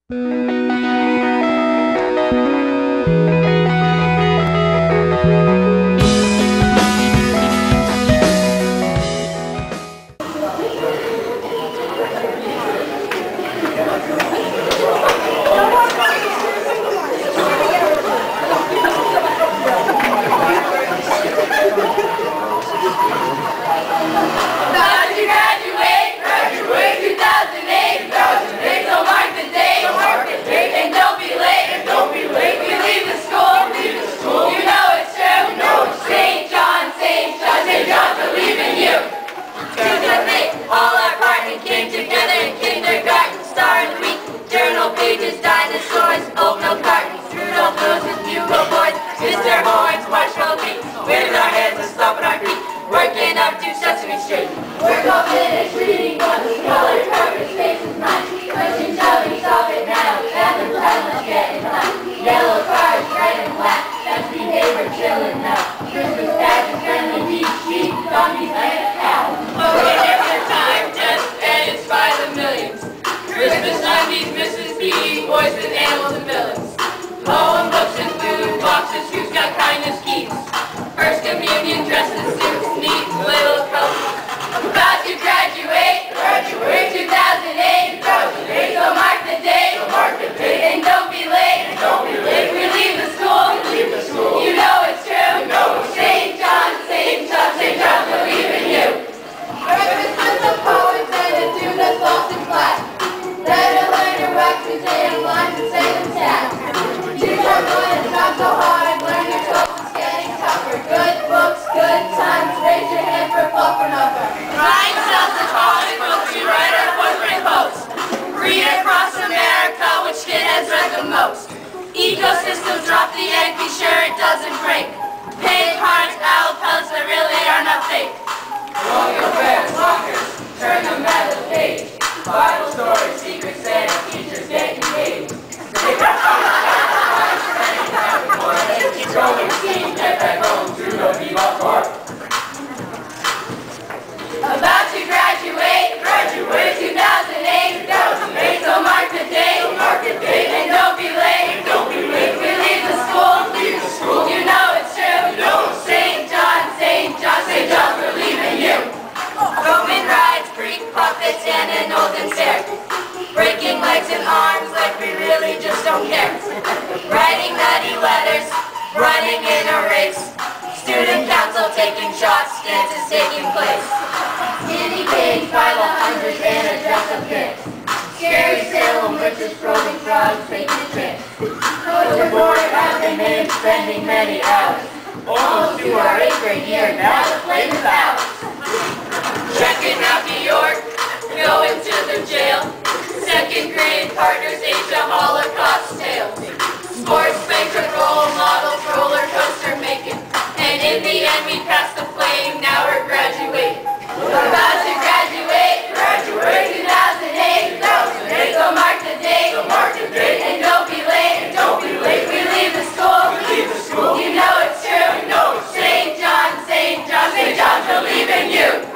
Mr. Horns, marshmallow beat, with our hands and stomping our feet, working up to Sesame Street. We're confident, reading books, colored carpet, space is mine. Pushing, shoving, stop it now, and the time, let's get in line. Yellow cars, red and black, that's behavior, chilling now. Christmas pageants, friendly deep sheep, zombies, and a cow. Okay, if your time, just edits by the millions. Christmas 90s, Mrs. B, boys with animals and villains. Poem books and food boxes, who's got kindness keys? First communion, dresses, suits, neat little coats. About to graduate, 2008, graduate, so mark the day, and don't be late, if we leave the school, you know it's true, St. John, believe in you. Breakfast with the poets and a dude that's lost in class. Better learn to rock today and lines and say them tabs. Are going to try so hard, learn your clothes, it's getting tougher. Good books, good times, raise your hand for Fluffer Nuffer. Ryan sells the comic books, you write our boyfriend post. Read across America, which skinheads read the most. Ecosystems drop the egg, be sure it doesn't break. Pig hearts, owl pelts that really are not fake. Colonial bears, walkers, turn the metal page. Bible stories, secret Santa, teachers getting paid. Going steam, get back home to the Bebop Court. About to graduate, 2008, so mark the day, and don't be late, if we leave the school, you know it's true, St. John, believe in you. Roman rides, Greek puppets, and an olden stare, breaking legs and arms like we really just don't care, writing nutty letters, running in a race, student council taking shots, dances taking place. Guinea pigs by the hundreds and a dress-up dance. Scary Salem witches probing frogs taking a chance. Overboard have been named, spending many hours. Almost to our 8th grade year, now the flame is out. Checking out New York, going to the jail. 2nd grade partners age a Holocaust tale. Sports patron, role models, roller coaster making. And in the end we passed the flame, now we're graduating. We're about to graduate, 2008, so mark the date, and don't be late, if we leave the school, you know it's true, St. John, believe in you.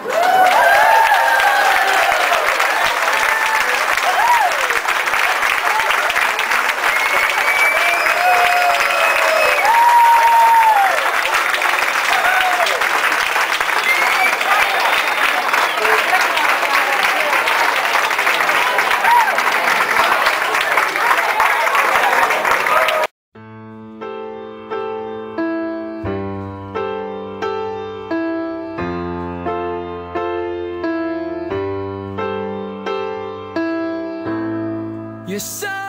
You're so